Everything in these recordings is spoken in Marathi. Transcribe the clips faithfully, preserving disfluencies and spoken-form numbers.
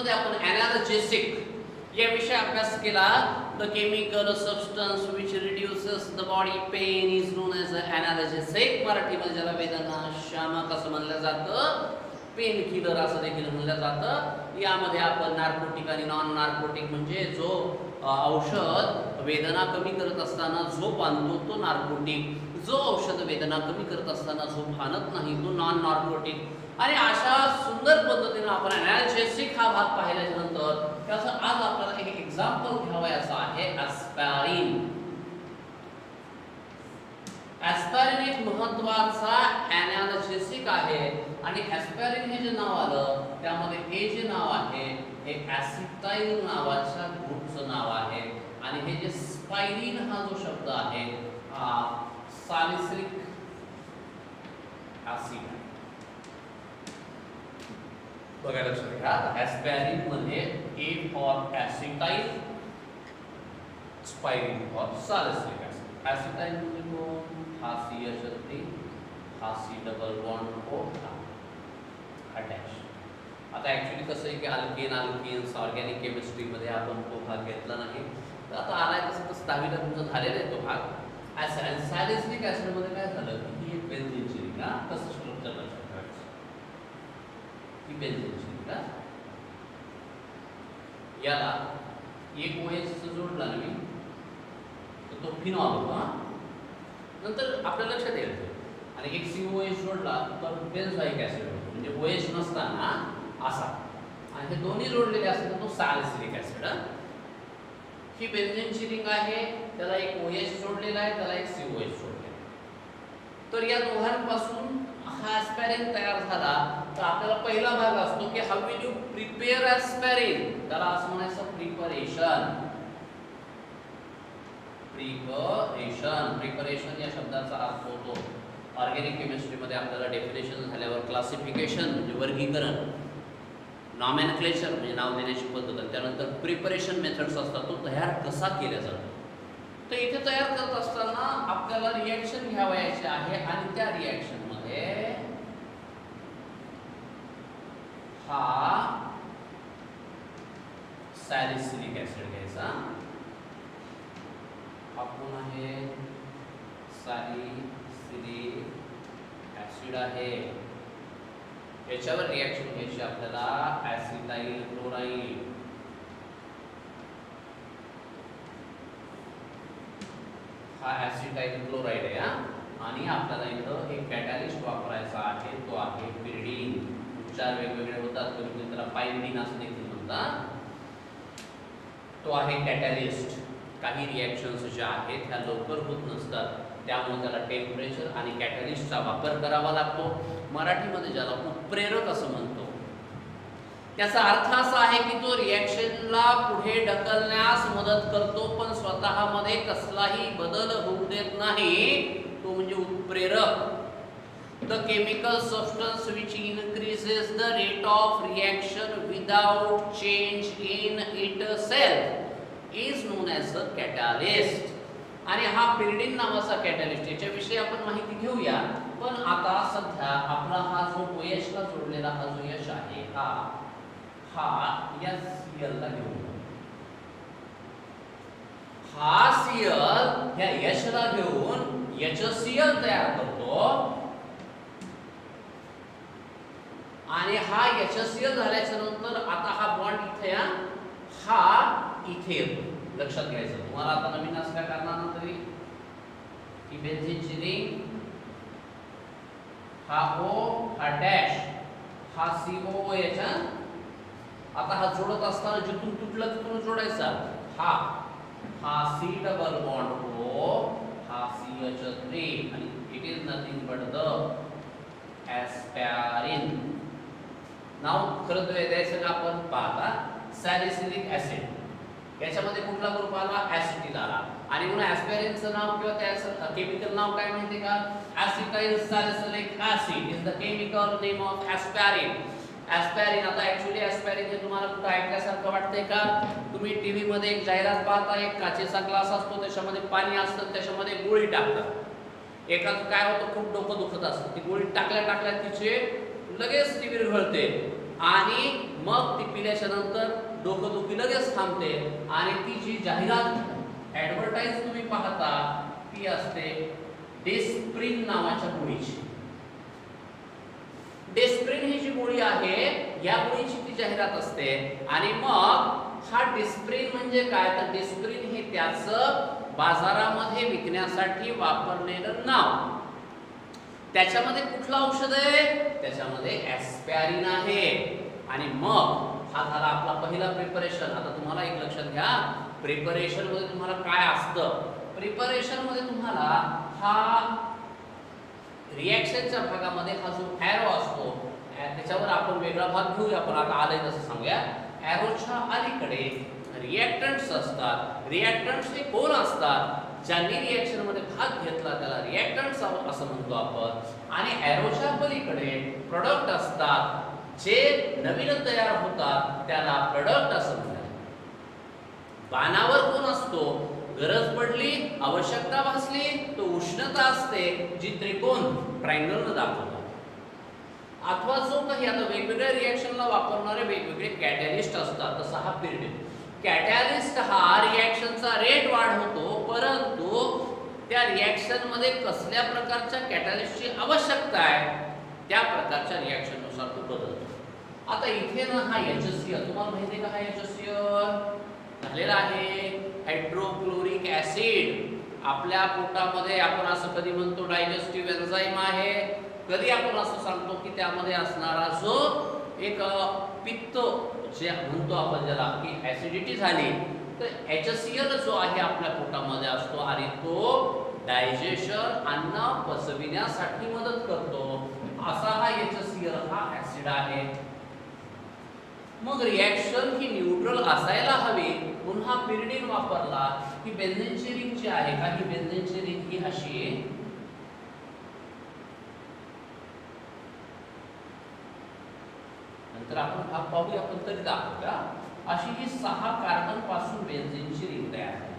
मध्ये आपण एनाल्जेसिक या विषय अभ्यास केला. The chemical substance which reduces the body pain is known as analgesic. मराठीमध्ये ज्याला वेदनाशामक असं म्हणलं जातं, पेन किलर असं देखील म्हणलं जातं. यामध्ये आपण नार्कोटिक आणि नॉन नार्कोटिक म्हणजे जो औषध वेदना कमी करत असताना झोप आणतो तो नार्कोटिक, जो औषध वेदना कमी करत असताना झोप आणत नाही तो नॉन नार्कोटिक. आणि अशा सुंदर पद्धतीने आपण एनाल्जेसिक हा भाग पाहिल्याच्या नंतर त्याचं आज आपल्याला एक एक्झाम्पल घ्यावयाचं आहे ॲस्पारिन. ॲस्पारिन एक महत्त्वाचा एनाल्जेसिक आहे आणि ॲस्पारिन हे जे नाव आलं त्यामध्ये हे जे नाव आहे हे ॲसिटाइल नावाच्या ग्रुपचं नाव आहे. आणि हे जे स्पायरिन हा जो शब्द आहे हा सॅलिसिलिक ॲसिड. बघा लक्षात घ्या, ॲस्पारिन मध्ये A for acetyl, spirin for salicylic acid. Acetyl म्हणजे कोण? हा सी एच थ्री, हा सी डबल बॉन्ड ओ, हा डॅश. आता ॲक्च्युली कसं आहे की अल्केन अल्केन्स ऑर्गॅनिक केमिस्ट्रीमध्ये आपण तो भाग घेतला नाही, तर आता आलाय कसं तसं दहावीला तुमचं झालेला आहे तो भाग. सॅलिसिलिक ॲसिडमध्ये काय झालं की ही बेन्झीनची रिंग, हा कसं स्ट्रक्चर लक्षात ठेवायचं, ही बेन्झीनची रिंग का याला एक ओएच जोडला ना मी तर तो फिनॉल होता. नंतर आपल्या लक्षात येईल आणि एक सी ओ एच जोडला तर बेन्झोइक ॲसिड होतो, म्हणजे ओएच नसताना असा. आणि हे दोन्ही जोडलेले असतात तो सॅलिसिलिक ॲसिड. ही बेन्झीनची रिंग आहे, त्याला एक ओएच जोडलेला आहे, त्याला एक सी ओ एच जोडलेला आहे. तर या दोघांपासून हा ॲस्पारिन तयार झाला. तर आपल्याला पहिला भाग असतो की how will you prepare aspirin, त्याला असं म्हणायचं प्रिपरेशन. प्रिपरेशन प्रिपरेशन या शब्दाचा अर्थ होतो ऑर्गॅनिक केमिस्ट्रीमध्ये आपल्याला डेफिनेशन झाल्यावर क्लासिफिकेशन म्हणजे वर्गीकरण, नॉमेनक्लेचर म्हणजे नाव देण्याची पद्धत, आणि त्यानंतर प्रिपरेशन मेथड्स असतात, तो तयार कसा केला जातो. तर इथे तयार करत असताना आपल्याला रिॲक्शन घ्यावयाचे आहे आणि त्या रिॲक्शनमध्ये हा सॅलिसिलिक ॲसिड घ्यायचा. हा कोण आहे? सॅलिसिलिक ॲसिड आहे. याच्यावर रिॲक्शन घ्यायची आपल्याला ॲसिटाइल क्लोराइड. हा ॲसिटाइल क्लोराइड आहे. आणि आपल्याला इथं एक कॅटॅलिस्ट वापरायचा आहे, तो आहे पिरिडीन. उच्चार वेगवेगळे होतात, कधी त्याला पायरिडीन असं देखील म्हणतात. तो आहे कॅटॅलिस्ट. काही रिॲक्शन्स ज्या आहेत ह्या लवकर होत नसतात, त्यामुळे त्याला टेम्परेचर आणि कॅटॅलिस्टचा वापर करावा लागतो. मराठीमध्ये ज्याला उत्प्रेरक असं म्हणतो. त्याचा अर्थ असा आहे की तो रिॲक्शनला पुढे ढकलण्यास मदत करतो पण स्वतःमध्ये कसलाही बदल होऊ देत नाही, तो म्हणजे उत्प्रेरक. The chemical substance which increases the rate of reaction without change in itself is known as a catalyst. आणि हा पिरिडीन नावाचा कॅटॅलिस्ट, याच्याविषयी आपण माहिती घेऊया. पण आता सध्या आपला हा जो ओएच ला जोडलेला हा जो यश आहे हा हा या सीएल ला घेऊन, हा सीएल या यश ला घेऊन एचसीएल तयार करतो. आणि हा एचसीएल झाल्याच्या नंतर आता हा बॉन्ड इथे या, हा इथे येतो. लक्षात घ्यायचं तुम्हाला आता नवीन असल्या कारणानं तरी ही बेन्झीनची रिंग, हा ओ, हा डॅश, हा सी ओ एच. आता हा जोडत असताना जिथून तुटला तिथून जोडायचा. हा हा सी डबल बॉन्ड ओ, हा सी एच थ्री आणि it is nothing but the aspirin. नाव खरं तर द्यायचं का आपण पाहता सॅलिसिलिक ॲसिड. याच्यामध्ये कुठला ग्रुप आला? ॲसिटिल आला. आणि म्हणून ॲस्पारिनचं नाव किंवा त्याचं केमिकल नाव काय माहिती का? Acetyl salicylic acid is the chemical name of aspirin. Aspirin. आता ॲक्च्युली ॲस्पारिन हे तुम्हाला कुठं ऐकल्यासारखं वाटतंय का? तुम्ही टीव्ही मध्ये एक जाहिरात पाहता, एक काचेचा ग्लास असतो, त्याच्यामध्ये पाणी असतं, त्याच्यामध्ये गोळी टाकतात. एकाच काय होतं, खूप डोकं दुखत असतं, ती गोळी टाकल्या टाकल्या तिचे लगेच ती विरघळते आणि मग ती पिल्याच्या नंतर डोकंदुखी लगेच थांबते आणि ती जी जाहिरात ऍडव्हर्टाइज तुम्ही पाहता ती असते डेस्प्रिन नावाच्या गोळीची. डेस्प्रिन ही जी गोळी आहे या गोळीची ती जाहिरात असते आणि मग हा डेस्प्रिन म्हणजे काय तर डेस्प्रिन हे त्याचं बाजारामध्ये विकण्यासाठी वापरलेलं नाव. त्याच्यामध्ये कुठलं औषध आहे? त्याच्यामध्ये ॲस्पॅरिन आहे. आणि मग हा झाला आपला पहिला प्रिपरेशन. आता तुम्हाला एक लक्षात घ्या, प्रिपरेशन मध्ये तुम्हाला काय असतं. प्रिपरेशन मध्ये तुम्हाला हा रिएक्शनच्या भागामध्ये हा जो एरो असतो त्याच्यावर आपण वेगळा भाग घेऊया, पण आता आलंय तसं सांगूया. एरोच्या अलीकडे रिएक्टंट्स असतात. रिएक्टंट्स हे कोण असतात? ज्यांनी रिएक्शन मध्ये भाग घेतला त्याला रिएक्टंट्स असं म्हणतो आपण. आणि एरोच्या पलीकडे प्रोडक्ट असतात जे नवीन तयार होतात त्याला प्रोडक्ट असं म्हणतात. बाणावर कोण असतो? गरज पडली, आवश्यकता भासली तो उष्णता असते जी त्रिकोण ट्रायंगलने दाखवतात. अथवा जो काही आता वेगवेगळ्या रिएक्शनला वापरणारे वेगवेगळे कॅटॅलिस्ट असतात. तसा हा पिरियड कॅटॅलिस्ट हा रिएक्शनचा रेट वाढवतो, परंतु त्या रिएक्शन मध्ये कसल्या प्रकारच्या कॅटॅलिस्टची आवश्यकता आहे त्या प्रकारच्या रिएक्शन नुसार तो बदलतो. आता इथे ना हा एच सी एल तुम्हाला माहिती आहे का? हा एच सी एल झालेला आहे हायड्रोक्लोरिक ऍसिड. आपल्या पोटामध्ये आपण असं कधी म्हणतो डायजेस्टिव्ह एन्झाईम आहे, कधी आपण असं सांगतो की त्यामध्ये असणारा जो एक पित्त जे म्हणतो आपण ज्याला की ऍसिडिटी झाली तर एच सी एल जो आहे आपल्या पोटामध्ये असतो आणि तो डायजेशन अन्न पचविण्यासाठी मदत करतो. असा हा एच सी एल हा ऍसिड आहे. मग रिएक्शन ही न्यूट्रल असायला हवी म्हणून हा पिरिडीन वापरला. ही बेन्झीनची रिंग जी आहे का, ही बेन्झीनची रिंग ही अशी नंतर आपण भाग पाहूया आपण तरी दाखवूया. अशी ही सहा कार्बन पासून बेन्झीनची रिंग तयार झाली.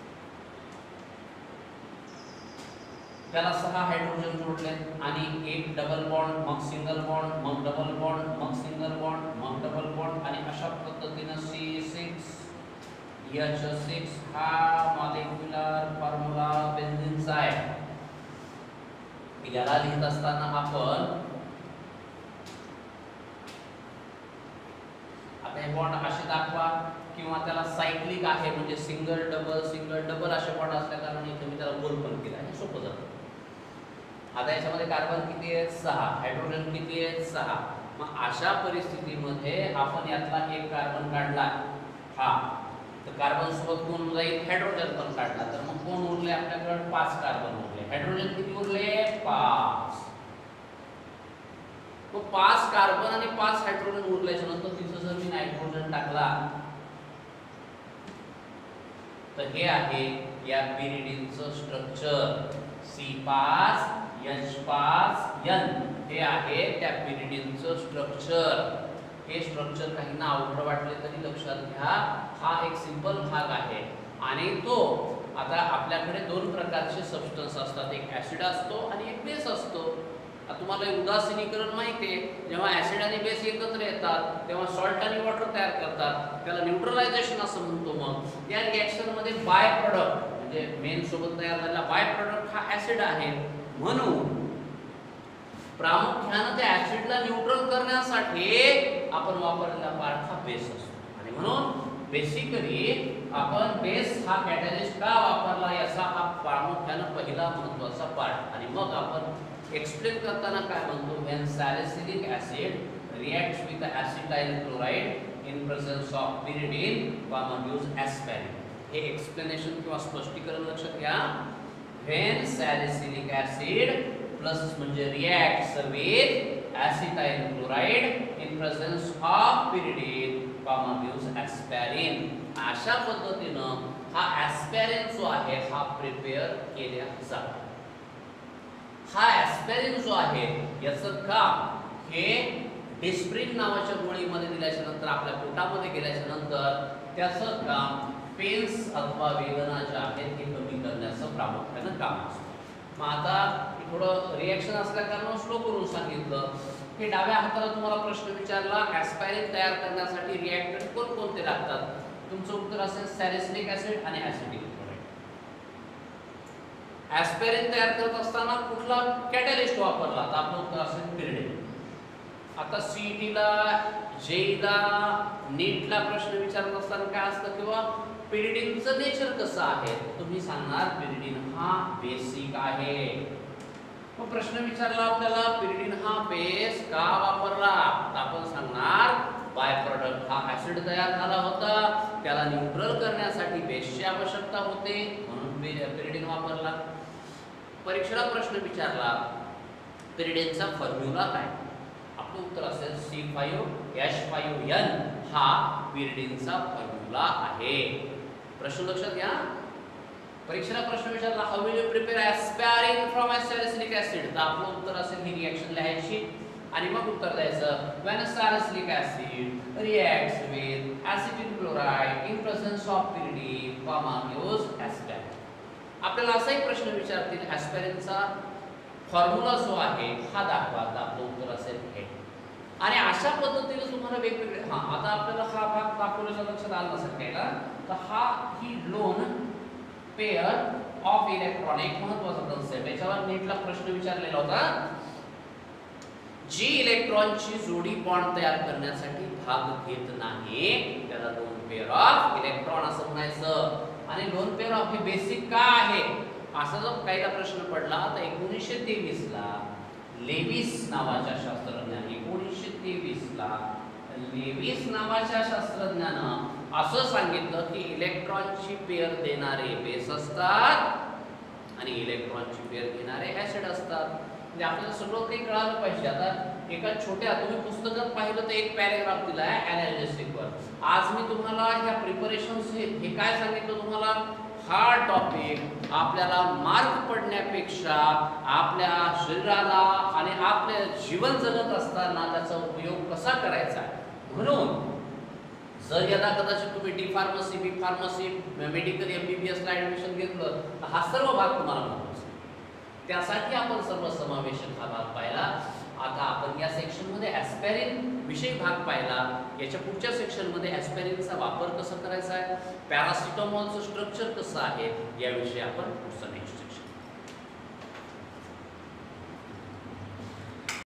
त्याला सहा हायड्रोजन जोडले आणि एक डबल बॉन्ड, मग सिंगल बॉन्ड, मग डबल बॉन्ड, मग सिंगल बॉन्ड, मग डबल बॉन्ड आणि अशा पद्धतीने सी सिक्स एच सिक्स हा मॉलिक्युलर फॉर्म्युला बेन्झीनचा आहे. याला लिहित असताना आपण आता हे बॉन्ड असे दाखवा किंवा त्याला सायक्लिक आहे म्हणजे सिंगल डबल सिंगल डबल असे बॉन्ड असल्या कारणाने इथे मी त्याला गोल पण केला आहे, सोपं जातं. आता याच्यामध्ये कार्बन किती आहेत? सहा. हायड्रोजन किती आहेत? सहा. मग अशा परिस्थितीमध्ये आपण यातला एक कार्बन काढला हा, तर कार्बन सोबत कोण जाईल? हायड्रोजन पण काढला, तर मग कोण उरले आपल्याकडे? पाच कार्बन उरले. हायड्रोजन किती उरले? पाच. तो पाच कार्बन आणि पाच हायड्रोजन उरल्याच्या नंतर तिथं जर मी नायट्रोजन टाकला तर हे आहे या पिरिडीनचं स्ट्रक्चर. सी पाच एच पाच एन हे आहे त्या पिरिडीनचं स्ट्रक्चर. हे स्ट्रक्चर काहींना अवघड वाटले तरी लक्षात घ्या, हा एक सिंपल भाग आहे. आणि तो आता आपल्याकडे दोन प्रकारचे सबस्टन्स असतात, एक ऍसिड असतो आणि एक बेस असतो. तुम्हाला उदासीनीकरण माहिती आहे, जेव्हा ऍसिड आणि बेस एकत्र येतात तेव्हा सॉल्ट आणि वॉटर तयार करतात, त्याला न्यूट्रलायझेशन असं म्हणतो. मग या रिएक्शन मध्ये बाय प्रोडक्ट म्हणजे मेन सोबत तयार झालेला बाय प्रोडक्ट हा ऍसिड आहे. म्हणून प्रामुख्याने त्या ऍसिडला न्यूट्रल करण्यासाठी आपण वापरलेला पार्ट हा बेस असतो. आणि म्हणून बेसिकली आपण बेस हा कॅटॅलिस्ट का वापरला याचा हा प्रामुख्याने पहिला महत्त्वाचा पार्ट. आणि मग आपण एक्सप्लेन करताना काय म्हणतो? when salicylic acid reacts with the acetyl chloride in presence of pyridine comma use aspirin. हे एक्सप्लेनेशन किंवा स्पष्टीकरण लक्षात घ्या. when salicylic acid plus म्हणजे reacts with acetyl chloride in presence of pyridine comma use aspirin. अशा पद्धतीनं हा aspirin जो आहे हा प्रिपेअर केला जातो. हा ॲस्पिरिन जो आहे याचं काम हे डिस्प्रिन नावाच्या गोळीमध्ये दिल्याच्या नंतर आपल्या पोटामध्ये गेल्याच्या नंतर त्याचं काम पेन्स अथवा वेदना ज्या आहेत हे कमी करण्याचं प्रामुख्यानं काम असतं. मग आता थोडं रिएक्शन असल्या कारणाने स्लो करून सांगितलं. हे डाव्या हाताला तुम्हाला प्रश्न विचारला, ॲस्पायरिन तयार करण्यासाठी रिएक्टंट कोणकोणते लागतात? तुमचं उत्तर असेल सॅलिसिलिक ऍसिड आणि ऍसिटिक क्लोराईड. ॲस्पायरिन तयार करत असताना कुठला कॅटॅलिस्ट वापरला? तर आपलं उत्तर असेल पिरिडीन. आता सीईटीला, जेईला, नीटला प्रश्न विचारत असताना काय असतं किंवा पिरिडीनचं नेचर कसं आहे? तुम्ही सांगणार पिरिडीन हा बेसिक आहे. मग प्रश्न विचारला आपल्याला पिरिडीन हा बेस का वापरला? तर आपण सांगणार बाय प्रोडक्ट हा ऍसिड तयार झाला होता, त्याला न्यूट्रल करण्यासाठी बेसची आवश्यकता होते म्हणून पिरिडीन वापरला. परीक्षेला प्रश्न विचारला पिरिडीनचा फॉर्म्युला काय? आपलं उत्तर असेल C five H five N हा पिरिडीनचा फॉर्म्युला आहे. प्रश्न लक्षात घ्या. परीक्षेला प्रश्न विचारला how will you prepare aspirin from salicylic acid? तर आपलं उत्तर असेल ही रिएक्शन लिहायची आणि मग उत्तर द्यायचं when salicylic acid reacts with acetic chloride in presence of pyridine comma use aspirin. आपल्याला असाही प्रश्न विचारतील ॲस्पायरिनचा फॉर्म्युला जो आहे हा दाखवा. तर आपलं उत्तर असेल हे. आणि अशा पद्धतीने तुम्हाला वेगवेगळे हा आता आपल्याला हा भाग दाखवलेला लक्षात आला नसेल घ्यायला. तर हा ही लोन पेअर ऑफ इलेक्ट्रॉन एक महत्त्वाचा कन्सेप्ट. याच्यावर नीटला प्रश्न विचारलेला होता. जी इलेक्ट्रॉनची जोडी बॉन्ड तयार करण्यासाठी भाग घेत नाही त्याला लोन पेअर ऑफ इलेक्ट्रॉन असं म्हणायचं. आणि लोन पेअर ऑफ हे बेसिक का आहे असा जर काहीला प्रश्न पडला तर एकोणीसशे तेवीस ला लेविस नावाच्या शास्त्रज्ञाने एकोणीसशे तेवीस ला लेविस नावाच्या शास्त्रज्ञानं असं सांगितलं की इलेक्ट्रॉनची पेअर देणारे बेस असतात आणि इलेक्ट्रॉनची पेअर घेणारे ऍसिड असतात. म्हणजे आपल्याला सगळं काही कळालं पाहिजे. आता एका छोट्या तुम्ही पुस्तकात पाहिलं तर एक पॅरेग्राफ दिला आहे अनालिसिसवर. आज मी तुम्हाला ह्या प्रिपरेशन हे काय सांगितलं तुम्हाला, हा टॉपिक आपल्याला मार्क पडण्यापेक्षा आपल्या शरीराला आणि आपले जीवन जगत असताना त्याचा उपयोग कसा करायचा आहे. म्हणून जर यदा कदाचित तुम्ही D pharmacy, B pharmacy, medical, एमबीबीएसला ॲडमिशन घेतलं तर हा सर्व भाग तुम्हाला महत्त्वाचा आहे. त्यासाठी आपण सर्वसमावेशक हा भाग पाहिला. आता आपण या सेक्शनमध्ये ॲस्पायरिन विषयी भाग पाहिला. याच्या पुढच्या सेक्शनमध्ये ॲस्पायरिनचा वापर कसा करायचा आहे, पॅरासिटामॉलचं स्ट्रक्चर कसं आहे याविषयी आपण पुढचं नेक्स्ट